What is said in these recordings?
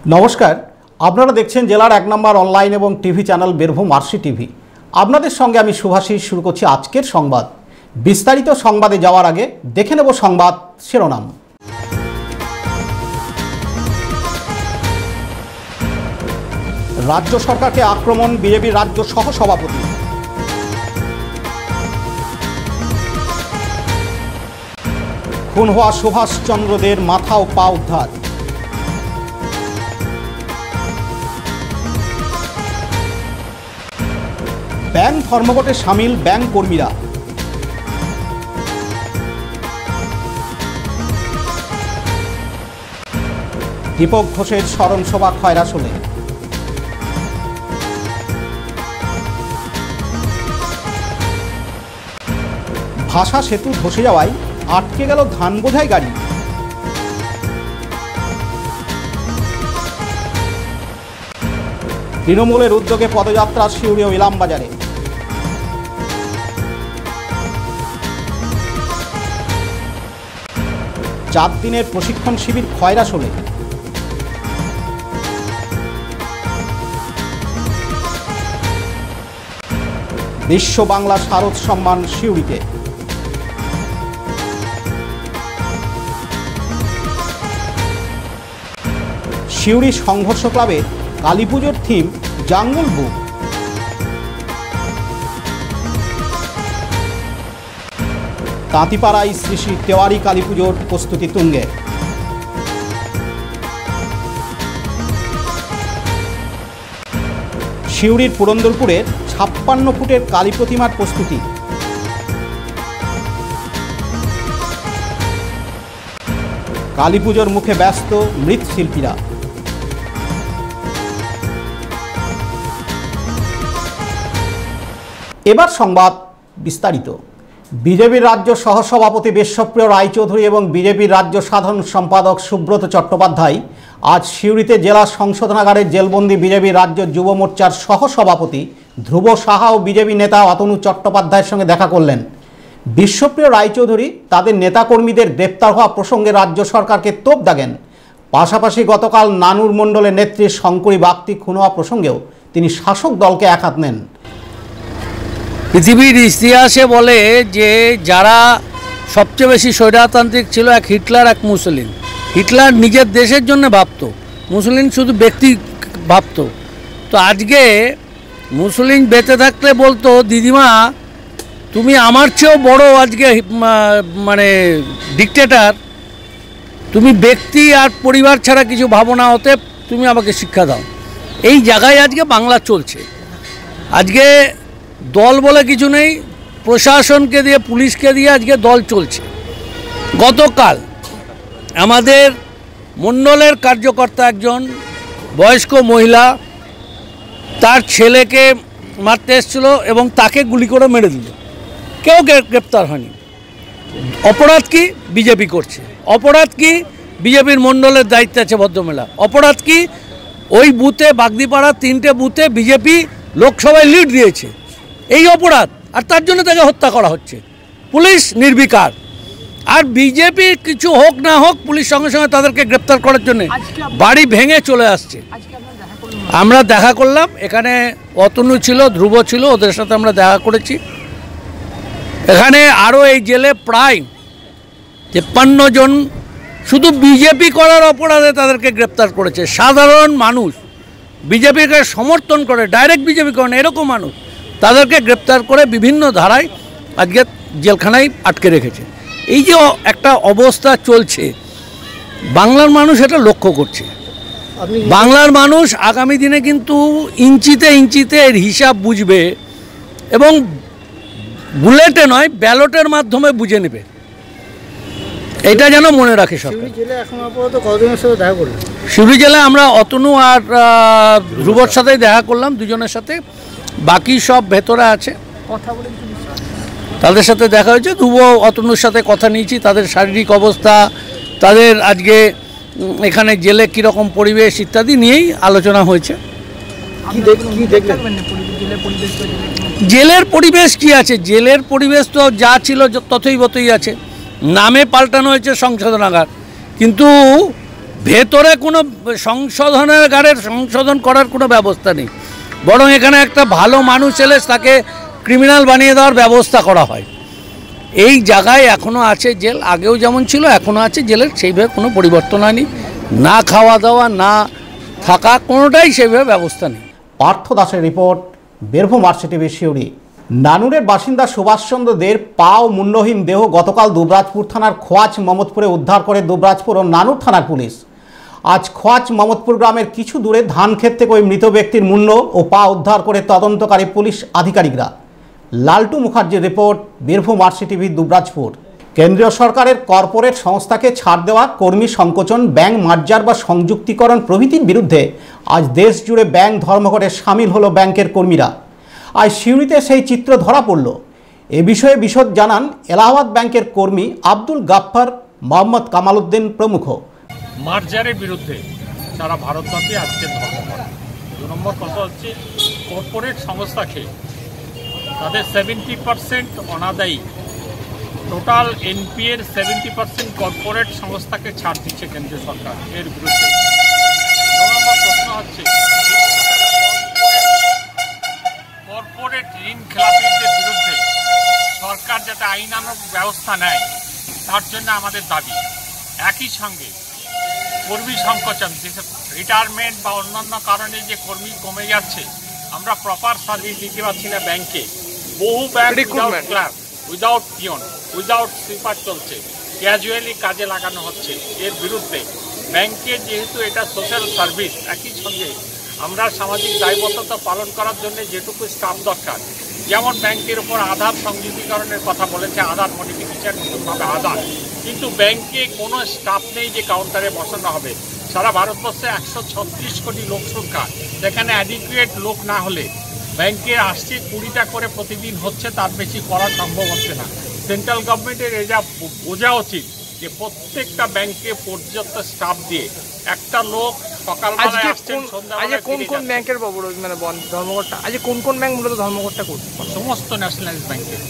নমস্কার, আপনারা দেখছেন জেলার 1 নম্বর অনলাইন এবং TV channel Birbhum RC TV. আপনাদের সঙ্গে আমি শুভাশিস শুরু করছি আজকের সংবাদ। বিস্তারিত সংবাদে যাওয়ার আগে দেখে নেব সংবাদ শিরোনাম। রাজ্য সরকারকে আক্রমণ বিজেপির রাজ্য সহ সভাপতি। খুন হওয়া সুভাষচন্দ্রদের মাথা ও পা উদ্ধার। ব্যাংক ধর্মঘটে সামিল ব্যাংক কর্মীরা। দীপক ঘোষের স্মরণ সভা খয়রাশোলে। ভাষা সেতু ধসে যাওয়ায় আটকে গেল ধান বোঝাই গাড়ি। তৃণমূলের উদ্যোগে পদযাত্রা সিউড়ি ও ইলামবাজারে। চার দিনের প্রশিক্ষণ শিবির খয়রাশোলে। বিশ্ব বাংলা শারদ সম্মান সিউড়িতে। সিউড়ি সংঘর্ষ ক্লাবে কালীপুজোর থিম জাঙ্গল বুক। তাঁতিপাড়ায় শ্রী শ্রী তেওয়ারি কালীপুজোর প্রস্তুতি তুঙ্গে। সিউড়ির পুরন্দরপুরের 56 ফুটের কালী প্রতিমার প্রস্তুতি। কালীপুজোর মুখে ব্যস্ত মৃৎশিল্পীরা। এবার সংবাদ বিস্তারিত। বিজেপির রাজ্য সহসভাপতি বিশ্বপ্রিয় রায়চৌধুরী এবং বিজেপির রাজ্য সাধারণ সম্পাদক সুব্রত চট্টোপাধ্যায় আজ সিউড়িতে জেলা সংশোধনাগারের জেলবন্দি বিজেপির রাজ্য যুব মোর্চার সহসভাপতি ধ্রুব সাহা ও বিজেপি নেতা অতনু চট্টোপাধ্যায়ের সঙ্গে দেখা করলেন। বিশ্বপ্রিয় রায়চৌধুরী তাদের নেতাকর্মীদের গ্রেপ্তার হওয়া প্রসঙ্গে রাজ্য সরকারকে তোপ দাগেন। পাশাপাশি গতকাল নানুর মণ্ডলের নেত্রী শঙ্করী বাগতি খুন হওয়া প্রসঙ্গেও তিনি শাসক দলকে একহাত নেন। পৃথিবীর ইতিহাসে বলে যে যারা সবচেয়ে বেশি স্বৈরতান্ত্রিক ছিল, এক হিটলার, এক মুসলিন। হিটলার নিজের দেশের জন্য ভাবত, মুসলিন শুধু ব্যক্তি ভাবত। তো আজকে মুসলিন বেঁচে থাকলে বলতো, দিদিমা তুমি আমার চেয়েও বড় আজকে মানে ডিকটেটর, তুমি ব্যক্তি আর পরিবার ছাড়া কিছু ভাবো না, হতে তুমি আমাকে শিক্ষা দাও। এই জায়গায় আজকে বাংলা চলছে। আজকে দল বলে কিছু নেই, প্রশাসনকে দিয়ে, পুলিশকে দিয়ে আজকে দল চলছে। গতকাল আমাদের মণ্ডলের কার্যকর্তা একজন বয়স্ক মহিলা তার ছেলেকে মারতে এসেছিল এবং তাকে গুলি করে মেরে দিল। কেউ গ্রেপ্তার হয়নি। অপরাধ কি? বিজেপি করছে। অপরাধ কি? বিজেপির মণ্ডলের দায়িত্বে আছে ভদ্রমেলা। অপরাধ কি? ওই বুথে, বাগদিপাড়া 3টে বুথে বিজেপি লোকসভায় লিড দিয়েছে, এই অপরাধ। আর তার জন্য তাকে হত্যা করা হচ্ছে। পুলিশ নির্বিকার। আর বিজেপি কিছু হোক না হোক, পুলিশ সঙ্গে সঙ্গে তাদেরকে গ্রেপ্তার করার জন্য বাড়ি ভেঙে চলে আসছে। আমরা দেখা করলাম, এখানে অতনু ছিল, ধ্রুব ছিল, ওদের সাথে আমরা দেখা করেছি। এখানে আরও এই জেলে প্রায় 53 জন শুধু বিজেপি করার অপরাধে তাদেরকে গ্রেপ্তার করেছে। সাধারণ মানুষ বিজেপিকে সমর্থন করে, ডাইরেক্ট বিজেপি করেন এরকম মানুষ, তাদেরকে গ্রেপ্তার করে বিভিন্ন ধারায় আজকে জেলখানায় আটকে রেখেছে। এই যে একটা অবস্থা চলছে, বাংলার মানুষ এটা লক্ষ্য করছে। বাংলার মানুষ আগামী দিনে কিন্তু ইঞ্চিতে ইঞ্চিতে এর হিসাব বুঝবে এবং বুলেটে নয়, ব্যালটের মাধ্যমে বুঝে নেবে। এটা যেন মনে রাখে সরকার। সিউড়ি জেলায় আমরা অতনু আর ধ্রুবর সাথেই দেখা করলাম, দুজনের সাথে। বাকি সব ভেতরে আছে, তাদের সাথে দেখা হয়েছে। ধ্রুব অতনুর সাথে কথা নিয়েছি, তাদের শারীরিক অবস্থা, তাদের আজকে এখানে জেলে কীরকম পরিবেশ ইত্যাদি নিয়েই আলোচনা হয়েছে। জেলের পরিবেশ কি আছে? জেলের পরিবেশ তো যা ছিল ততই আছে। নামে পাল্টানো হয়েছে সংশোধনাগার, কিন্তু ভেতরে কোনো সংশোধন করার কোনো ব্যবস্থা নেই, বরং এখানে একটা ভালো মানুষ এলে তাকে ক্রিমিনাল বানিয়ে দেওয়ার ব্যবস্থা করা হয়। এই জায়গায় এখনও আছে জেল, আগেও যেমন ছিল এখনও আছে জেলের, সেইভাবে কোনো পরিবর্তন হয়নি। না খাওয়া দাওয়া না থাকা কোনোটাই সেইভাবে ব্যবস্থা নেই। পার্থ দাসের রিপোর্ট, বীরভূম আরসিটিভি শিউরি। নানুরের বাসিন্দা সুভাষচন্দ্র দের পা ও মুন্ডহীন দেহ গতকাল দুবরাজপুর থানার খোয়াজ মমদপুরে উদ্ধার করে দুবরাজপুর ও নানুর থানার পুলিশ। আজ খোয়াজ মমদপুর গ্রামের কিছু দূরে ধান ক্ষেত থেকে ওই মৃত ব্যক্তির মুন্ড ও পা উদ্ধার করে তদন্তকারী পুলিশ আধিকারিকরা। লালটু মুখার্জির রিপোর্ট, বীরভূম আরসিটিভি দুবরাজপুর। কেন্দ্রীয় সরকারের কর্পোরেট সংস্থাকে ছাড় দেওয়া, কর্মী সংকোচন, ব্যাংক মার্জার বা সংযুক্তিকরণ প্রভৃতির বিরুদ্ধে আজ দেশ জুড়ে ব্যাংক ধর্মঘটে সামিল হলো ব্যাংকের কর্মীরা। আজ সিউড়িতে সেই চিত্র ধরা পড়ল। এ বিষয়ে বিশদ জানান এলাহাবাদ ব্যাংকের কর্মী আব্দুল গাফফার, মোহাম্মদ কামাল উদ্দিন প্রমুখ। মার্জারের বিরুদ্ধে সারা ভারতব্যাপী আজকে ধর্মঘট। 2 নম্বর কথা হচ্ছে কর্পোরেট সংস্থাকে তাদের 70% অনাদায়ী, টোটাল এনপিএর 70% কর্পোরেট সংস্থাকে ছাড় দিচ্ছে কেন্দ্রীয় সরকার, এর বিরুদ্ধে। 2 নম্বর প্রশ্ন হচ্ছে কর্পোরেট ঋণ খেলাপিদের বিরুদ্ধে সরকার যাতে আইনানুগ ব্যবস্থা নেয়, তার জন্য আমাদের দাবি। একই সঙ্গে কর্মী সংকোচন, রিটায়ারমেন্ট বা অন্যান্য কারণে যে কর্মী কমে যাচ্ছে, আমরা প্রপার সার্ভিস দিতে পারছি না ব্যাংকে। বহু bank without clerk, without peon, without sweeper চলছে, ক্যাজুয়ালি কাজে লাগানো হচ্ছে। এর বিরুদ্ধে ব্যাংকে যেহেতু এটা সোশ্যাল সার্ভিস, একই সঙ্গে আমরা সামাজিক দায়বদ্ধতা পালন করার জন্য যেটুকু স্টাফ দরকার, যেমন ব্যাংকের উপর আধার সংযোগীকরণের কথা বলেছে, আধার মডিফিকেশন, নতুনভাবে আধার, কিন্তু ব্যাংকে কোনো স্টাফ নেই যে কাউন্টারে বসানো হবে। সারা ভারতবর্ষে 136 কোটি লোক সংখ্যা, যেখানে অ্যাডিকুয়েট লোক না হলে ব্যাংকে আসছে 20টা করে প্রতিদিন হচ্ছে, তার বেশি করা সম্ভব হচ্ছে না। সেন্ট্রাল গভর্নমেন্টের এটা বোঝা উচিত যে প্রত্যেকটা ব্যাংকে পর্যাপ্ত স্টাফ দিয়ে একটা লোক সকালবেলায় আসছেন, সন্ধ্যাবেলায় কোন কোন ব্যাংকের মানে ধর্মঘটটা আজ কোন কোন ব্যাংক মূলত ধর্মঘটটা করছে? সমস্ত ন্যাশনালাইজ ব্যাংকের,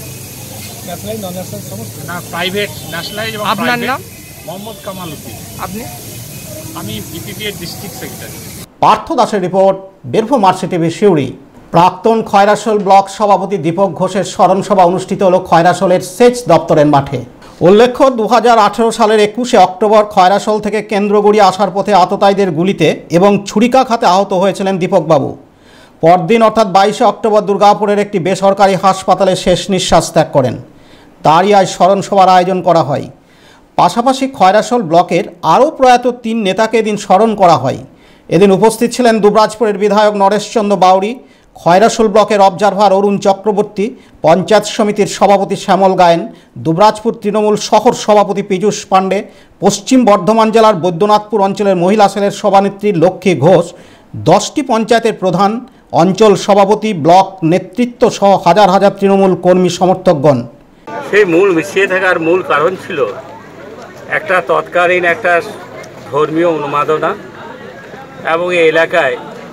না প্রাইভেট, ন্যাশনালাইজ। আপনার নাম? মোহাম্মদ কামাল উদ্দিন। আপনি? আমি বিপিডিএর ডিস্ট্রিক্ট সেক্রেটারি। পার্থ দাসের রিপোর্ট, বীরভূম আরসিটিভি শিউড়ি। প্রাক্তন খয়রাশোল ব্লক সভাপতি দীপক ঘোষের স্মরণসভা অনুষ্ঠিত হল খয়রাশোলের সেচ দপ্তরের মাঠে। উল্লেখ্য, 2018 সালের 21শে অক্টোবর খয়রাশোল থেকে কেন্দ্রগুড়ি আসার পথে আততায়ীদের গুলিতে এবং ছুরিকাঘাতে আহত হয়েছিলেন দীপকবাবু। পরদিন অর্থাৎ 22শে অক্টোবর দুর্গাপুরের একটি বেসরকারি হাসপাতালে শেষ নিঃশ্বাস ত্যাগ করেন। তারই আজ স্মরণসভার আয়োজন করা হয়। পাশাপাশি খয়রাশোল ব্লকের আরও প্রয়াত 3 নেতাকে এদিন স্মরণ করা হয়। এদিন উপস্থিত ছিলেন দুবরাজপুরের বিধায়ক নরেশচন্দ্র বাউরি, খয়রাশোল ব্লকের অবজারভার অরুণ চক্রবর্তী, পঞ্চায়েত সমিতির সভাপতি শ্যামল গায়েন, দুবরাজপুর তৃণমূল শহর সভাপতি পীযূষ পাণ্ডে, পশ্চিম বর্ধমান জেলার বৈদ্যনাথপুর অঞ্চলের মহিলা সেলের সভানেত্রী লক্ষ্মী ঘোষ, 10টি পঞ্চায়েতের প্রধান, অঞ্চল সভাপতি, ব্লক নেতৃত্ব সহ হাজার হাজার তৃণমূল কর্মী সমর্থকগণ। সেই মূল মিশিয়ে থাকার মূল কারণ ছিল একটা তৎকালীন একটা ধর্মীয় উন্মাদনা এবং এই এলাকায়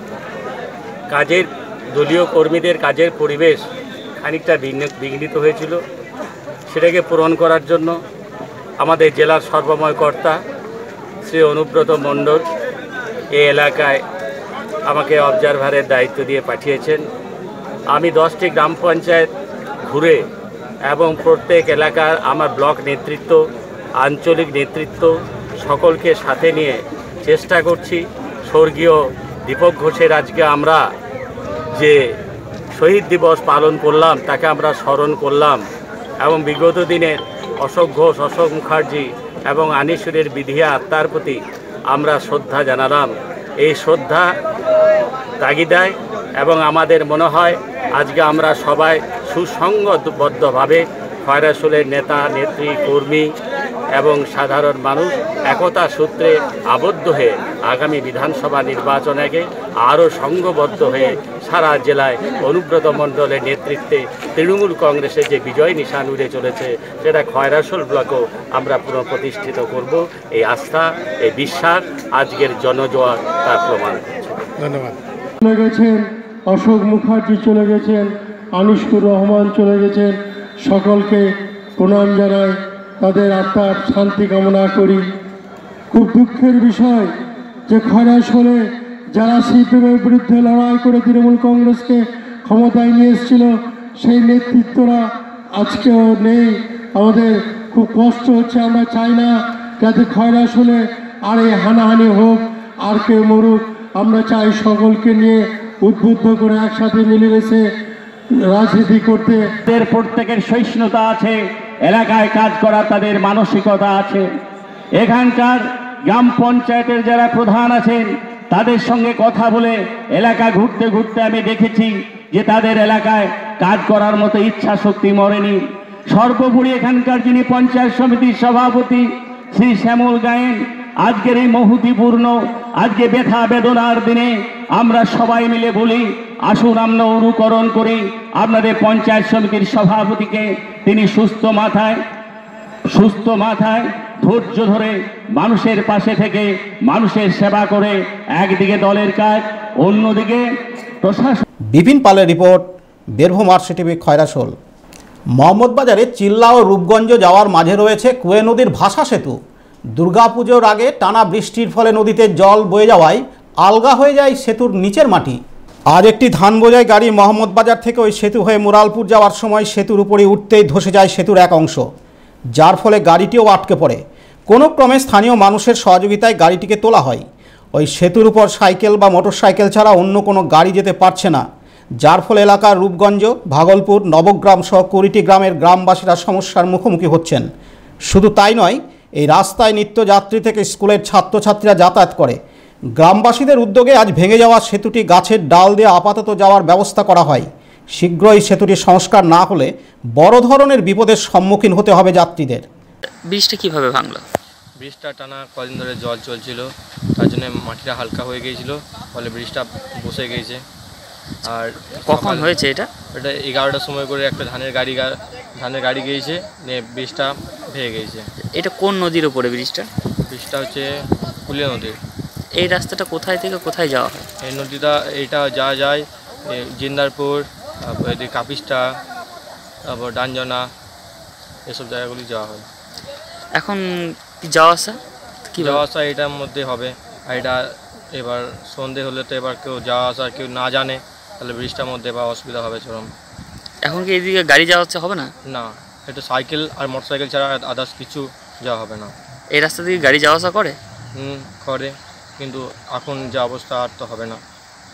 কাজের দলীয় কর্মীদের কাজের পরিবেশ খানিকটা বিঘ্নিত হয়েছিল। সেটাকে পূরণ করার জন্য আমাদের জেলার সর্বময় কর্তা শ্রী অনুব্রত মণ্ডল এই এলাকায় আমাকে অবজারভারের দায়িত্ব দিয়ে পাঠিয়েছেন। আমি 10টি গ্রাম পঞ্চায়েত ঘুরে এবং প্রত্যেক এলাকার আমার ব্লক নেতৃত্ব, আঞ্চলিক নেতৃত্ব সকলকে সাথে নিয়ে চেষ্টা করছি স্বর্গীয় দীপক ঘোষের আজকে আমরা যে শহীদ দিবস পালন করলাম তাকে আমরা স্মরণ করলাম এবং বিগত দিনের অশোক ঘোষ, অশোক মুখার্জি এবং আনিসুরের বিধিয়া আত্মার প্রতি আমরা শ্রদ্ধা জানালাম। এই শ্রদ্ধা তাগিদায় এবং আমাদের মনে হয় আজকে আমরা সবাই সুসংগবদ্ধভাবে খয়রাশোলের নেতা, নেত্রী, কর্মী এবং সাধারণ মানুষ একতা সূত্রে আবদ্ধ হয়ে আগামী বিধানসভা নির্বাচনে আরও সংঘবদ্ধ হয়ে সারা জেলায় অনুব্রত মণ্ডলের নেতৃত্বে তৃণমূল কংগ্রেসের যে বিজয় নিশান উড়ে চলেছে সেটা খয়রাশোল ব্লকেও আমরা পুনঃপ্রতিষ্ঠিত করব। এই আস্থা, এই বিশ্বাস আজকের জনজোয়ার তার প্রমাণ করছে। ধন্যবাদ। চলে গেছেন অশোক মুখার্জি, চলে গেছেন আনিসুর রহমান, চলে গেছেন। সকলকে প্রণাম জানাই, তাদের আত্মার শান্তি কামনা করি। খুব দুঃখের বিষয় যে খয়রাশোলে যারা সিপিএমের বিরুদ্ধে লড়াই করে তৃণমূল কংগ্রেসকে ক্ষমতায় নিয়ে এসেছিল সেই নেতৃত্বরা আজকেও নেই। আমাদের খুব কষ্ট হচ্ছে। আমরা চাই না যাতে খয়রাশোলে আর এই হানাহানি হোক, আর কেউ মরুক। আমরা চাই সকলকে নিয়ে উদ্বুদ্ধ করে একসাথে মিলেমিশে রাজনীতি করতে। তাদের প্রত্যেকের সহিষ্ণুতা আছে, এলাকায় কাজ করার তাদের মানসিকতা আছে। এখানকার গ্রাম পঞ্চায়েতের যারা প্রধান আছেন তাদের সঙ্গে কথা বলে এলাকা ঘুরতে ঘুরতে আমি দেখেছি যে তাদের এলাকায় কাজ করার মতো ইচ্ছা শক্তি মরেনি। সর্বোপরি এখানকার যিনি পঞ্চায়েত সমিতির সভাপতি শ্রী শ্যামল গায়েন, আজকের এই মহতিপূর্ণ আজকে ব্যথা বেদনার দিনে আমরা সবাই মিলে বলি আসুন আমরা অনুকরণ করি আপনাদের পঞ্চায়েত সমিতির সভাপতিকে। তিনি সুস্থ মাথায় ধৈর্য ধরে মানুষের পাশে থেকে মানুষের সেবা করে একদিকে দলের কাজ, অন্যদিকে প্রশাসন। বিপিন পালের রিপোর্ট, বীরভূম আরসিটিভি, খয়রাশোল। মোহাম্মদবাজারে চিল্লা ও রূপগঞ্জ যাওয়ার মাঝে রয়েছে কুয়ে নদীর ভাষা সেতু। দুর্গাপুজোর আগে টানা বৃষ্টির ফলে নদীতে জল বয়ে যাওয়ায় আলগা হয়ে যায় সেতুর নিচের মাটি। আজ একটি ধান বোঝাই গাড়ি মোহাম্মদবাজার থেকে ওই সেতু হয়ে মুরালপুর যাওয়ার সময় সেতুর উপরে উঠতেই ধসে যায় সেতুর এক অংশ, যার ফলে গাড়িটিও আটকে পড়ে। কোনো ক্রমে স্থানীয় মানুষের সহযোগিতায় গাড়িটিকে তোলা হয়। ওই সেতুর উপর সাইকেল বা মোটরসাইকেল ছাড়া অন্য কোনো গাড়ি যেতে পারছে না, যার ফলে এলাকার রূপগঞ্জ, ভাগলপুর, নবগ্রাম সহ 20টি গ্রামের গ্রামবাসীরা সমস্যার মুখোমুখি হচ্ছেন। শুধু তাই নয়, এই রাস্তায় নিত্যযাত্রী থেকে স্কুলের ছাত্রছাত্রীরা যাতায়াত করে। গ্রামবাসীদের উদ্যোগে আজ ভেঙে যাওয়া সেতুটি গাছের ডাল দিয়ে আপাতত যাওয়ার ব্যবস্থা করা হয়। শীঘ্রই সেতুটি সংস্কার না হলে বড় ধরনের বিপদের সম্মুখীন হতে হবে যাত্রীদের। ব্রিজটা কিভাবে ভাঙলো? ব্রিজটা টানা কদিন ধরে জল চলছিল, তার জন্য মাটিটা হালকা হয়ে গিয়েছিল, ফলে ব্রিজটা বসে গিয়েছে। আর কখন হয়েছে এটা? এটা 11টার সময় করে একটা ধানের গাড়ি গিয়েছে, নিয়ে ব্রিজটা ভেঙে গিয়েছে। এটা কোন নদীর উপরে ব্রিজটা? ব্রিজটা হচ্ছে কুলিয়া নদীর। এই রাস্তাটা কোথায় থেকে কোথায় যাওয়া হয়? এই নদীটা এইটা যাওয়া যায় জিন্দারপুর, তারপর এদিকে কাপিস্টা, তারপর ডানজনা, এসব জায়গাগুলি যাওয়া হয়। এখন কি যাওয়া আসা এটার মধ্যে হবে। আর এটা এবার সন্ধে হলে তো এবার কেউ যাওয়া আসা কেউ না জানে, তাহলে ব্রিজটার মধ্যে বা অসুবিধা হবে চরম। এখন কি এদিকে গাড়ি যাওয়া হচ্ছে হবে না? না, এটা সাইকেল আর মোটরসাইকেল ছাড়া আদার্স কিছু যাওয়া হবে না। এই রাস্তা দিয়ে গাড়ি যাওয়া আসা করে? করে, কিন্তু এখন যা অবস্থা আর তো হবে না।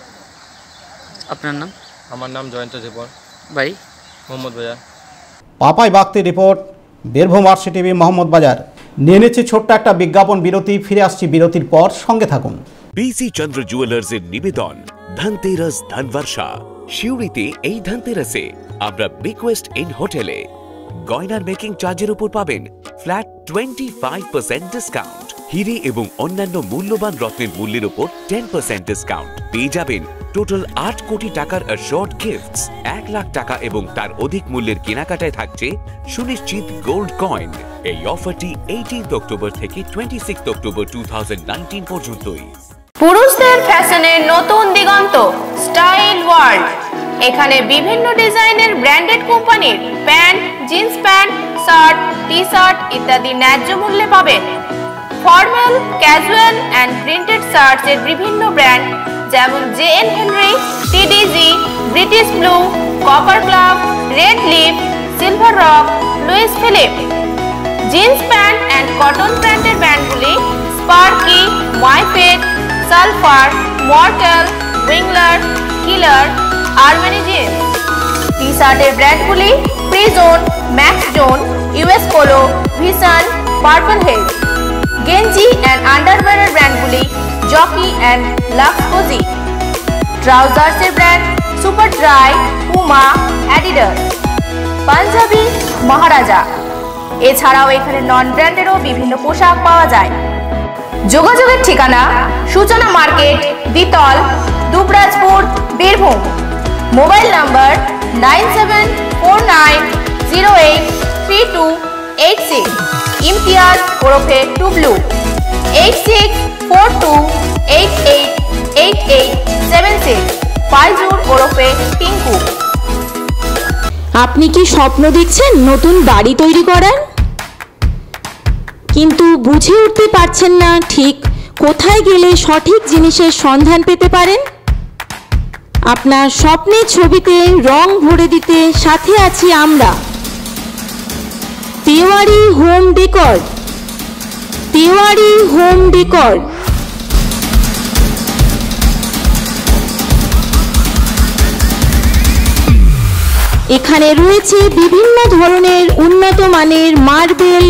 আপনার নাম? আমার নাম জয়ন্ত দেবর, বাড়ি মোহাম্মদবাজার। পাপাই বাগতির রিপোর্ট, বীরভূম আরসিটিভি, মোহাম্মদবাজার। নিয়ে নিচ্ছে ছোট্ট একটা বিজ্ঞাপন বিরতি। ফিরে আসছি বিরতির পর, সঙ্গে থাকুন। বিসি চন্দ্র জুয়েলার্সের নিবেদন ধনতেরাস ধনবর্ষা। শিউরিতে এই ধনতেরাসে আমরা বিকোয়েস্ট ইন হোটেলে গয়নার মেকিং চার্জের উপর পাবেন ফ্ল্যাট 25% ডিসকাউন্ট। হিরে এবং অন্যান্য মূল্যবান রত্নের মূল্যের উপর 10% ডিসকাউন্ট। পেয়ে যাবেন টোটাল 8 কোটি টাকার অ্যাশোর্ড গিফটস। 1 লাখ টাকা এবং তার অধিক মূল্যের কেনাকাটায় থাকছে সুনিশ্চিত গোল্ড কয়েন। এই অফারটি 18 অক্টোবর থেকে 26 অক্টোবর 2019 পর্যন্তই। পুরুষদের ফ্যাশনের নতুন দিগন্ত স্টাইল ওয়ার্ল্ড। এখানে বিভিন্ন ডিজাইনের ব্র্যান্ডেড কোম্পানির pant, jeans pant, shirt, T shirt ইত্যাদি ন্যায্য মূল্যে পাবেন। Formal, casual and printed shirts এর বিভিন্ন ব্র্যান্ড যেমন J N. Henry, TDG, British Blue, Copper Club, Red Leaf, Silver Rock, Louis Philippe. Jeans pant and cotton প্যান্টের ব্র্যান্ডগুলি স্পার্কি, মাইফেট, Sulphur, Mortal, Wrangler, Killer, Armani jeans. T শার্টের ব্র্যান্ডগুলি প্রিজন, Max Zone, US Polo, Vision, Purple Haze. গেঞ্জি and আন্ডারওয়্যারের ব্র্যান্ডগুলি Jockey and Lux Cozi. ট্রাউজার্সের brand super dry, Puma, Adidas. Punjabi, Maharaja. এছাড়াও এখানে নন ব্র্যান্ডেরও বিভিন্ন পোশাক পাওয়া যায়। যোগাযোগের ঠিকানা সূচনা মার্কেট, দ্বিতল, দুবরাজপুর, বীরভূম। Mobile number 9749083286। ইমতিয়াজ ওরফে টুবলু 8642888876। ফাইজুর ওরফে টিঙ্কু। আপনি কি স্বপ্ন দেখছেন নতুন বাড়ি তৈরি করার? কিন্তু বুঝে উঠতে পারছেন না ঠিক কোথায় গেলে সঠিক জিনিসের সন্ধান পেতে পারেন? আপনার স্বপ্নের ছবিতে রং ভরে দিতে সাথে আছি আমরা। Tewari home decor. Tewari home decor. এখানে রয়েছে বিভিন্ন ধরনের উন্নত মানের মার্বেল,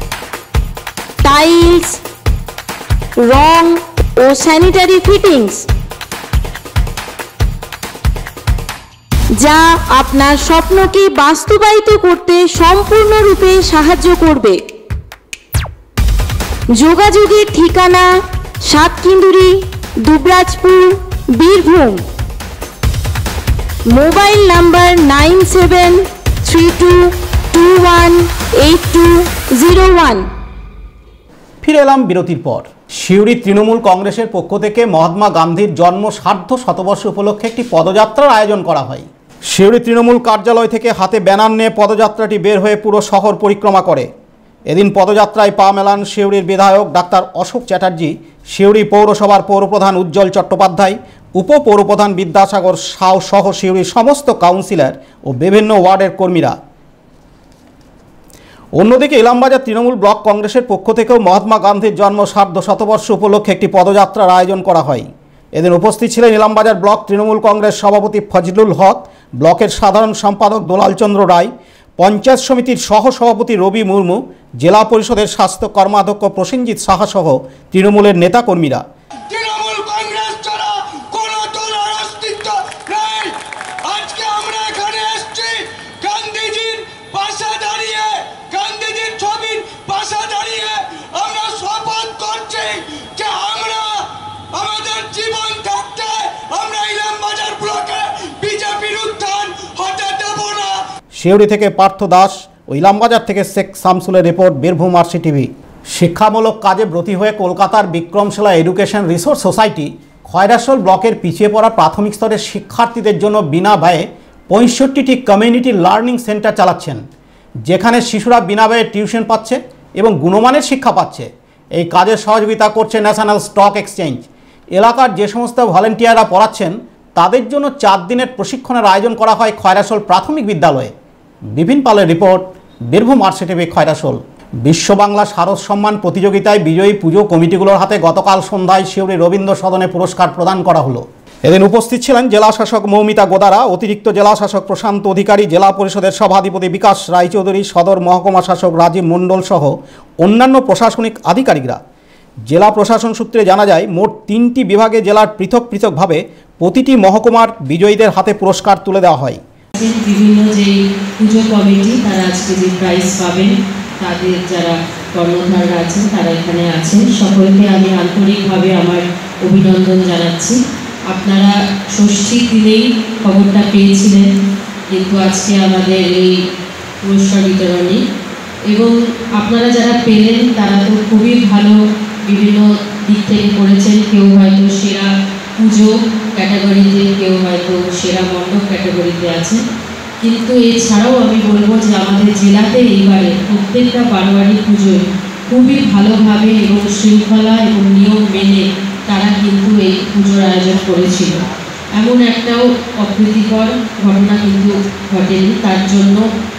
টাইলস, রং ও স্যানিটারি ফিটিংস, যা আপনার স্বপ্নকে বাস্তবায়িত করতে সম্পূর্ণরূপে সাহায্য করবে। যোগাযোগের ঠিকানা সাতকিন্দুরি, দুবরাজপুর, বীরভূম। Mobile number 9732218201। ফিরে এলাম বিরতির পর। সিউড়ি তৃণমূল কংগ্রেসের পক্ষ থেকে মহাত্মা গান্ধীর জন্ম সার্ধ শতবর্ষ উপলক্ষে একটি পদযাত্রার আয়োজন করা হয়। সিউড়ি তৃণমূল কার্যালয় থেকে হাতে ব্যানার নিয়ে পদযাত্রাটি বের হয়ে পুরো শহর পরিক্রমা করে। এদিন পদযাত্রায় পা মেলান সিউড়ির বিধায়ক ডাক্তার অশোক চ্যাটার্জি, সিউড়ি পৌরসভার পৌরপ্রধান উজ্জ্বল চট্টোপাধ্যায়, উপপৌরপ্রধান বিদ্যাসাগর সাউ সহ সিউড়ির সমস্ত কাউন্সিলর ও বিভিন্ন ওয়ার্ডের কর্মীরা। অন্যদিকে ইলামবাজার তৃণমূল ব্লক কংগ্রেসের পক্ষ থেকেও মহাত্মা গান্ধীর জন্ম সার্ধ শতবর্ষ উপলক্ষে একটি পদযাত্রার আয়োজন করা হয়। এদিন উপস্থিত ছিলেন ইলামবাজার ব্লক তৃণমূল কংগ্রেস সভাপতি ফজলুল হক, ব্লকের সাধারণ সম্পাদক দোলাল চন্দ্র রায়, পঞ্চায়েত সমিতির সহ সভাপতি রবি মুর্মু, জেলা পরিষদের স্বাস্থ্য কর্মাধ্যক্ষ প্রসেনজিৎ সাহা সহ তৃণমূলের নেতাকর্মীরা। সিউড়ি থেকে পার্থ দাস ও ইলামবাজার থেকে শেখ শামসুলের রিপোর্ট, বীরভূম আরসি টিভি। শিক্ষামূলক কাজে ব্রতী হয়ে কলকাতার Vikramshila education resource society Khoyrashol ব্লকের পিছিয়ে পড়া প্রাথমিক স্তরের শিক্ষার্থীদের জন্য বিনা ব্যয়ে 65টি কমিউনিটি লার্নিং সেন্টার চালাচ্ছেন, যেখানে শিশুরা বিনা ব্যয়ে টিউশন পাচ্ছে এবং গুণমানের শিক্ষা পাচ্ছে। এই কাজে সহযোগিতা করছে ন্যাশনাল স্টক এক্সচেঞ্জ। এলাকার যে সমস্ত ভলেন্টিয়াররা পড়াচ্ছেন তাদের জন্য 4 দিনের প্রশিক্ষণের আয়োজন করা হয় খয়রাসোল প্রাথমিক বিদ্যালয়ে। বিপিন পালের report, Birbhum RC TV, Khoyrashol. Biswa Bangla শারদ সম্মান প্রতিযোগিতায় বিজয়ী পুজো কমিটিগুলোর হাতে গতকাল সন্ধ্যায় সিউড়ি রবীন্দ্র সদনে পুরস্কার প্রদান করা হলো। এদিন উপস্থিত ছিলেন জেলা শাসক মৌমিতা গোদারা, অতিরিক্ত জেলা শাসক প্রশান্ত অধিকারী, জেলা পরিষদের সভাধিপতি বিকাশ রায়চৌধুরী, সদর মহকুমা শাসক রাজীব মণ্ডল সহ অন্যান্য প্রশাসনিক আধিকারিকরা। জেলা প্রশাসন সূত্রে জানা যায়, মোট 3টি বিভাগে জেলার পৃথক পৃথকভাবে প্রতিটি মহকুমার বিজয়ীদের হাতে পুরস্কার তুলে দেওয়া হয়। বিভিন্ন যে পুজো কমিটি তারা আজকে যে প্রাইজ পাবেন, তাদের যারা কর্ণধাররা আছেন তারা এখানে আছেন, সকলকে আমি আন্তরিকভাবে আমার অভিনন্দন জানাচ্ছি। আপনারা ষষ্ঠীর দিনেই খবরটা পেয়েছিলেন, কিন্তু আজকে আমাদের এই পুরস্কার বিতরণী, এবং আপনারা যারা পেলেন তারা তো খুবই ভালো বিভিন্ন দিক থেকে করেছেন। কেউ হয়তো সেরা পুজো ক্যাটাগরিতে, কেউ হয়তো সেরা মণ্ডপ ক্যাটাগরিতে আছে। কিন্তু এছাড়াও আমি বলবো যে আমাদের জেলাতে এইবারে প্রত্যেকটা বারোয়ারি পুজোয় খুবই ভালোভাবে এবং শৃঙ্খলা এবং নিয়ম মেনে তারা কিন্তু এই পুজোর আয়োজন করেছিল। এমন একটাও অপ্রীতিকর ঘটনা কিন্তু ঘটেনি। তার জন্য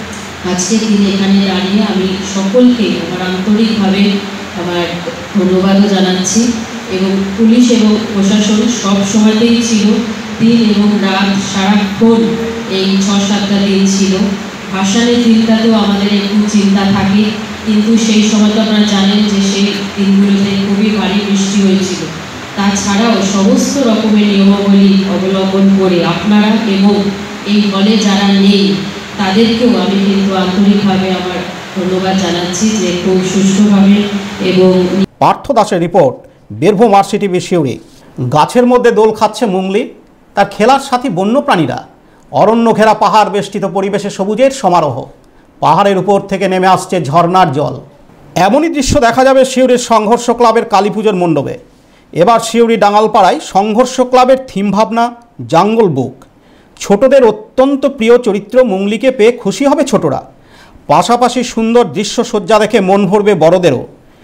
আজকের দিনে এখানে দাঁড়িয়ে আমি সকলকে আমার আন্তরিকভাবে আমার ধন্যবাদও জানাচ্ছি। এবং পুলিশ এবং প্রশাসন সব সময়তেই ছিল, দিন এবং রাত সারাক্ষণ এই 6-7টা দিন ছিল। ভাসানের দিনটাতেও আমাদের একটু চিন্তা থাকে, কিন্তু সেই সময় তো আপনারা জানেন যে সেই দিনগুলোতে খুবই ভারী বৃষ্টি হয়েছিল। তাছাড়াও সমস্ত রকমের নিয়মাবলী অবলম্বন করে আপনারা এবং এই হলে যারা নেই তাদেরকেও আমি কিন্তু আন্তরিকভাবে আমার ধন্যবাদ জানাচ্ছি যে খুব সুষ্ঠুভাবে। এবং পার্থ দাসের report, Birbhum RC TV, Suri. গাছের মধ্যে দোল খাচ্ছে মুংলি, তার খেলার সাথী বন্যপ্রাণীরা। অরণ্য ঘেরা পাহাড় বেষ্টিত পরিবেশে সবুজের সমারোহ, পাহাড়ের উপর থেকে নেমে আসছে ঝর্ণার জল। এমনই দৃশ্য দেখা যাবে সিউড়ির সংঘর্ষ ক্লাবের কালী পুজোর মণ্ডপে। এবার সিউড়ি ডাঙ্গালপাড়ায় সংঘর্ষ ক্লাবের থিম ভাবনা জঙ্গল বুক। ছোটদের অত্যন্ত প্রিয় চরিত্র মুংলিকে পেয়ে খুশি হবে ছোটরা। পাশাপাশি সুন্দর দৃশ্য সজ্জা দেখে মন ভরবে বড়দেরও।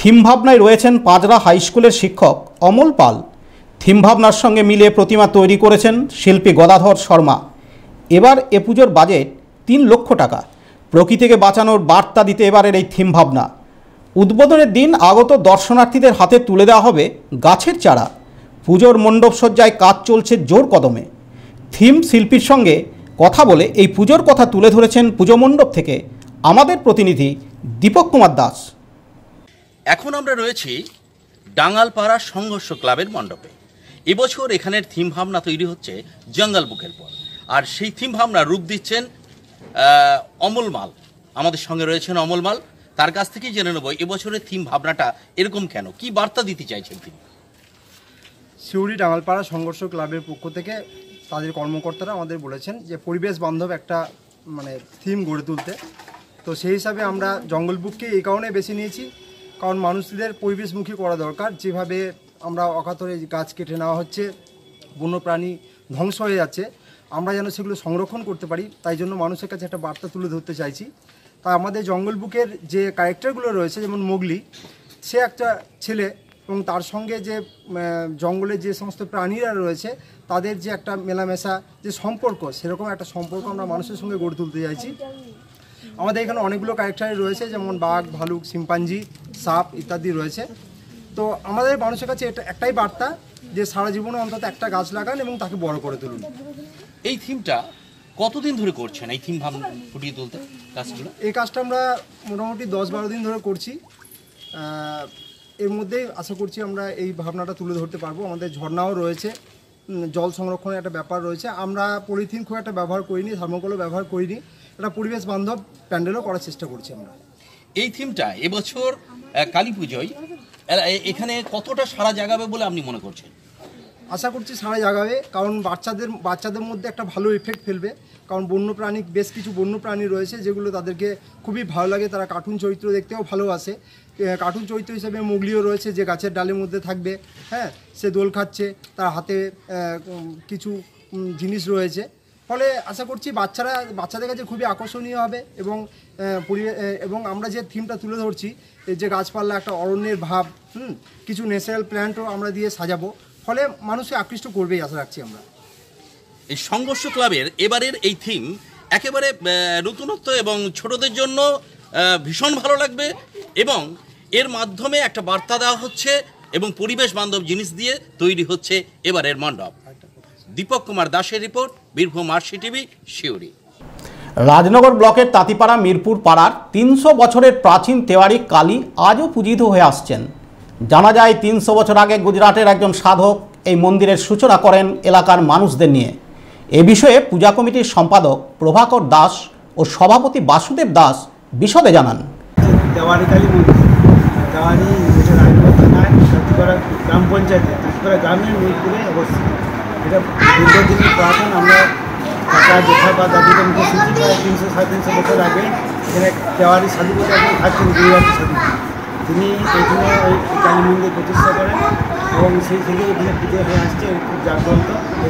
থিম ভাবনায় রয়েছেন পাঁজরা হাই স্কুলের শিক্ষক অমল পাল। থিম ভাবনার সঙ্গে মিলিয়ে প্রতিমা তৈরি করেছেন শিল্পী গদাধর শর্মা। এবার এ পুজোর বাজেট 3 লক্ষ টাকা। প্রকৃতিকে বাঁচানোর বার্তা দিতে এবারের এই থিম ভাবনা। উদ্বোধনের দিন আগত দর্শনার্থীদের হাতে তুলে দেওয়া হবে গাছের চারা। পুজোর মণ্ডপ সজ্জায় কাজ চলছে জোর কদমে। থিম শিল্পীর সঙ্গে কথা বলে এই পুজোর কথা তুলে ধরেছেন পুজো মণ্ডপ থেকে আমাদের প্রতিনিধি দীপক কুমার দাস। এখন আমরা রয়েছি ডাঙ্গালপাড়া সংঘর্ষ ক্লাবের মণ্ডপে। এবছর এখানের থিম ভাবনা তৈরি হচ্ছে জঙ্গল বুকের পর, আর সেই থিম ভাবনা রূপ দিচ্ছেন অমল মাল। আমাদের সঙ্গে রয়েছেন অমল মাল, তার কাছ থেকেই জেনে নেব এবছরের থিম ভাবনাটা এরকম কেন, কি বার্তা দিতে চাইছেন তিনি। সিউড়ি ডাঙ্গালপাড়া সংঘর্ষ ক্লাবের পক্ষ থেকে তাদের কর্মকর্তারা আমাদের বলেছেন যে পরিবেশ বান্ধব একটা থিম গড়ে তুলতে। তো সেই হিসাবে আমরা জঙ্গল বুককে এই কারণে বেছে নিয়েছি, কারণ মানুষদের পরিবেশমুখী করা দরকার। যেভাবে আমরা অকাতরে গাছ কেটে নেওয়া হচ্ছে, বন্যপ্রাণী ধ্বংস হয়ে যাচ্ছে, আমরা যেন সেগুলো সংরক্ষণ করতে পারি, তাই জন্য মানুষের কাছে একটা বার্তা তুলে ধরতে চাইছি। তাই আমাদের জঙ্গল বুকের যে ক্যারেক্টারগুলো রয়েছে, যেমন মোগলি, সে একটা ছেলে, এবং তার সঙ্গে যে জঙ্গলের যে সমস্ত প্রাণীরা রয়েছে তাদের যে একটা মেলামেশা যে সম্পর্ক, সেরকম একটা সম্পর্ক আমরা মানুষের সঙ্গে গড়ে তুলতে চাইছি। আমাদের এখানে অনেকগুলো ক্যারেক্টার রয়েছে, যেমন বাঘ, ভালুক, শিম্পাঞ্জি, সাপ ইত্যাদি রয়েছে। তো আমাদের মানুষের কাছে এটা একটাই বার্তা যে সারা জীবনে অন্তত একটা গাছ লাগান এবং তাকে বড় করে তুলুন। এই থিমটা কতদিন ধরে করছেন, এই থিম ভাবনা ফুটিয়ে তুলতে কাজগুলো? এই কাজটা আমরা মোটামুটি 10-12 দিন ধরে করছি। এর মধ্যেই আশা করছি আমরা এই ভাবনাটা তুলে ধরতে পারবো। আমাদের ঝর্ণাও রয়েছে, জল সংরক্ষণের একটা ব্যাপার রয়েছে। আমরা পলিথিন খুব একটা ব্যবহার করিনি, থার্মোকলও ব্যবহার করিনি। একটা পরিবেশ বান্ধব প্যান্ডেলও করার চেষ্টা করছি আমরা। এই থিমটা এবছর কালী পুজোয় এখানে কতটা সাড়া জাগাবে বলে আপনি মনে করছেন? আশা করছি সাড়া জাগাবে, কারণ বাচ্চাদের মধ্যে একটা ভালো ইফেক্ট ফেলবে। কারণ বন্যপ্রাণী, বেশ কিছু বন্যপ্রাণী রয়েছে যেগুলো তাদেরকে খুবই ভালো লাগে, তারা কার্টুন চরিত্র দেখতেও ভালোবাসে। কার্টুন চরিত্র হিসেবে মোগলিও রয়েছে, যে গাছের ডালের মধ্যে থাকবে, হ্যাঁ, সে দোল খাচ্ছে, তার হাতে কিছু জিনিস রয়েছে। ফলে আশা করছি বাচ্চাদের কাছে খুবই আকর্ষণীয় হবে। এবং আমরা যে থিমটা তুলে ধরছি, এই যে গাছপালা, একটা অরণ্যের ভাব, কিছু ন্যাচারাল প্ল্যান্টও আমরা দিয়ে সাজাবো, ফলে মানুষকে আকৃষ্ট করবেই আশা রাখছি আমরা। এই সংঘর্ষ ক্লাবের এবারের এই থিম একেবারে নতুনত্ব এবং ছোটদের জন্য ভীষণ ভালো লাগবে, এবং এর মাধ্যমে একটা বার্তা দেওয়া হচ্ছে এবং পরিবেশ বান্ধব জিনিস দিয়ে তৈরি হচ্ছে এবারের মণ্ডপ। দীপক কুমার দাসের report, Birbhum RC TV, Suri. Rajnagar ব্লকের তাঁতিপাড়া মিরপুর পাড়ার 300 বছরের প্রাচীন তেওয়ারি কালী আজও পূজিত হয়ে আসছেন। জানা যায় 300 বছর আগে গুজরাটের একজন সাধক এই মন্দিরের সূচনা করেন এলাকার মানুষদের নিয়ে। এ বিষয়ে পূজা কমিটির সম্পাদক প্রভাকর দাস ও সভাপতি বাসুদেব দাস বিশদে জানান। তেওয়ারি কালী মন্দির, তেওয়ারি রাজনগর থানায় তাঁতিপাড়া গ্রাম পঞ্চায়েতে তাঁতিপাড়া গ্রামের মিরপুরে অবস্থিত। এটা দীর্ঘদিনের পুরাতন। আমরা কাকা জেঠা বা দাদুদের মুখে শুনছি প্রায় 300-350 বছর আগে এখানে তেওয়ারি সাধু বলে একজন থাকতেন, গুজরাটি সাধু। তিনি এখানে ওই কালী মন্দির প্রতিষ্ঠা করেন এবং সেই থেকে এখানে পুজো হয়ে আসছে। খুব জাগ্রত।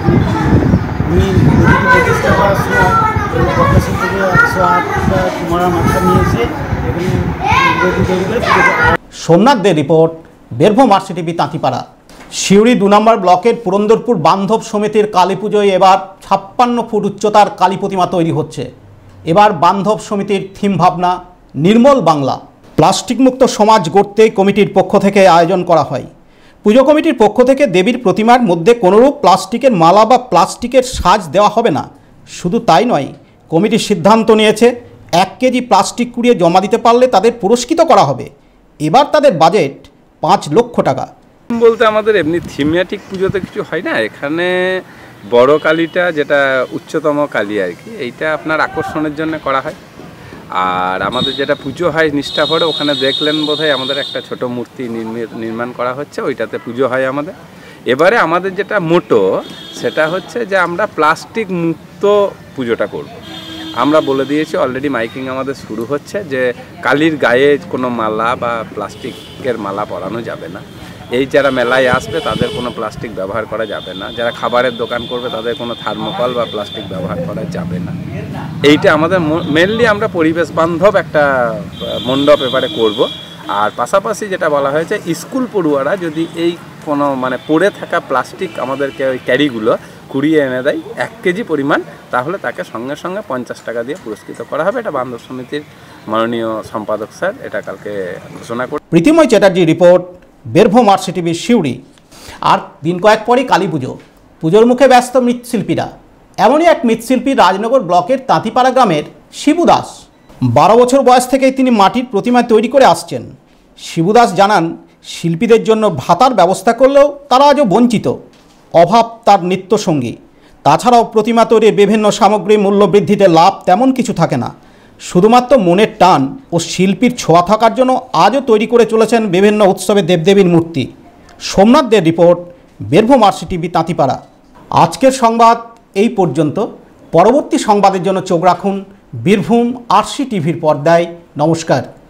উনি নদীটি প্রতিষ্ঠা করার সময় প্রকাশন থেকে 108টা কুমারা মাথা নিয়ে এসে এখানে নদী তৈরি করে পুজো। সোমনাথদের রিপোর্ট, বীরভূম আরসি টিভি, তাঁতিপাড়া। সিউড়ি 2 নম্বর ব্লকের পুরন্দরপুর বান্ধব সমিতির কালী পুজোয় এবার 56 ফুট উচ্চতার কালী প্রতিমা তৈরি হচ্ছে। এবার বান্ধব সমিতির থিম ভাবনা নির্মল বাংলা। প্লাস্টিক মুক্ত সমাজ গড়তে কমিটির পক্ষ থেকে আয়োজন করা হয়। পুজো কমিটির পক্ষ থেকে দেবীর প্রতিমার মধ্যে কোনোরূপ প্লাস্টিকের মালা বা প্লাস্টিকের সাজ দেওয়া হবে না। শুধু তাই নয়, কমিটির সিদ্ধান্ত নিয়েছে 1 কেজি প্লাস্টিক কুড়িয়ে জমা দিতে পারলে তাদের পুরস্কৃত করা হবে। এবার তাদের বাজেট 5 লক্ষ টাকা। বলতে আমাদের এমনি থিমেটিক পুজোতে কিছু হয় না। এখানে বড় কালীটা যেটা উচ্চতম কালী আর কি, এইটা আপনার আকর্ষণের জন্য করা হয়। আর আমাদের যেটা পুজো হয় নিষ্ঠা ভরে, ওখানে দেখলেন বোধহয় আমাদের একটা ছোট মূর্তি নির্মাণ করা হচ্ছে, ওইটাতে পুজো হয় আমাদের। এবারে আমাদের যেটা মোটো সেটা হচ্ছে যে আমরা প্লাস্টিক মুক্ত পুজোটা করব। আমরা বলে দিয়েছি, অলরেডি মাইকিং আমাদের শুরু হচ্ছে, যে কালীর গায়ে কোনো মালা বা প্লাস্টিকের মালা পরানো যাবে না। এই যারা মেলায় আসবে তাদের কোনো প্লাস্টিক ব্যবহার করা যাবে না। যারা খাবারের দোকান করবে তাদের কোনো থার্মোকল বা প্লাস্টিক ব্যবহার করা যাবে না। এইটা আমাদের মেনলি আমরা পরিবেশ বান্ধব একটা মণ্ডপ এবারে করব। আর পাশাপাশি যেটা বলা হয়েছে স্কুল পড়ুয়ারা যদি এই কোনো মানে পড়ে থাকা প্লাস্টিক আমাদেরকে ওই ক্যারিগুলো কুড়িয়ে এনে দেয় 1 কেজি পরিমাণ, তাহলে তাকে সঙ্গে সঙ্গে 50 টাকা দিয়ে পুরস্কৃত করা হবে। এটা বান্ধব সমিতির মাননীয় সম্পাদক স্যার এটা কালকে ঘোষণা করে। Pritimoy Chatterjee report, Birbhum RCTV Suri. আর দিন কয়েক পরই কালী পুজো, পুজোর মুখে ব্যস্ত মৃৎশিল্পীরা। এমনই এক মৃৎশিল্পী রাজনগর ব্লকের তাঁতিপাড়া গ্রামের শিবু দাস। 12 বছর বয়স থেকেই তিনি মাটির প্রতিমা তৈরি করে আসছেন। শিবু দাস জানান, শিল্পীদের জন্য ভাতার ব্যবস্থা করলেও তারা আজও বঞ্চিত। অভাব তার নিত্যসঙ্গী। তাছাড়াও প্রতিমা তৈরির বিভিন্ন সামগ্রী মূল্য বৃদ্ধিতে লাভ তেমন কিছু থাকে না। শুধুমাত্র মনের টান ও শিল্পীর ছোঁয়া থাকার জন্য আজও তৈরি করে চলেছেন বিভিন্ন উৎসবে দেবদেবীর মূর্তি। সোমনাথ দের রিপোর্ট, বীরভূম RCTV তাঁতিপাড়া। আজকের সংবাদ এই পর্যন্ত। পরবর্তী সংবাদের জন্য চোখ রাখুন বীরভূম RCTVর পর্দায়। নমস্কার।